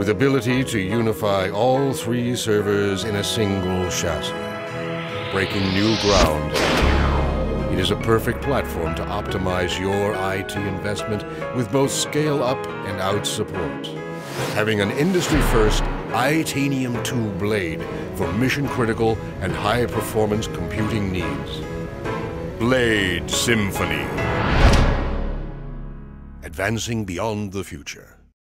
with ability to unify all 3 servers in a single chassis, breaking new ground. It is a perfect platform to optimize your IT investment with both scale-up and out support. Having an industry-first Itanium 2 blade for mission-critical and high-performance computing needs. Blade Symphony. Advancing beyond the future.